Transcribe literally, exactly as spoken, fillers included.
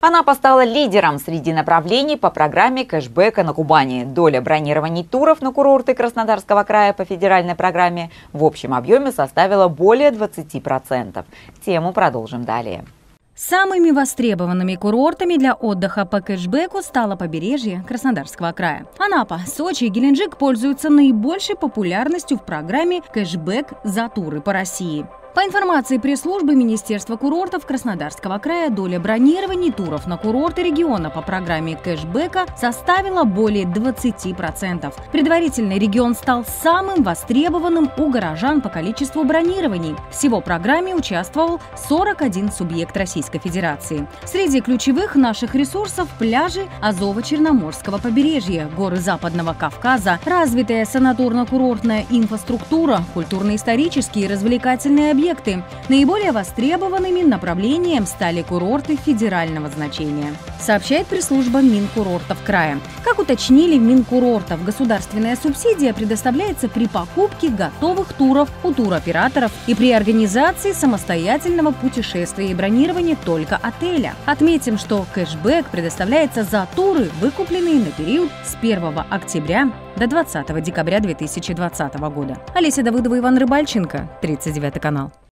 Анапа стала лидером среди направлений по программе кэшбэка на Кубани. Доля бронирований туров на курорты Краснодарского края по федеральной программе в общем объеме составила более двадцати процентов. Тему продолжим далее. Самыми востребованными курортами для отдыха по кэшбэку стало побережье Краснодарского края. Анапа, Сочи и Геленджик пользуются наибольшей популярностью в программе «Кэшбэк за туры по России». По информации пресс-службы Министерства курортов Краснодарского края, доля бронирований туров на курорты региона по программе кэшбэка составила более двадцати процентов. Предварительно регион стал самым востребованным у горожан по количеству бронирований. Всего в программе участвовал сорок один субъект Российской Федерации. Среди ключевых наших ресурсов – пляжи Азово-Черноморского побережья, горы Западного Кавказа, развитая санаторно-курортная инфраструктура, культурно-исторические и развлекательные объекты. Наиболее востребованными направлением стали курорты федерального значения, сообщает пресс-служба Минкурортов края. Как уточнили в Минкурортов, государственная субсидия предоставляется при покупке готовых туров у туроператоров и при организации самостоятельного путешествия и бронирования только отеля. Отметим, что кэшбэк предоставляется за туры, выкупленные на период с первого октября до двадцатого декабря две тысячи двадцатого года. Олеся Давыдова, Иван Рыбальченко, тридцать девятый канал.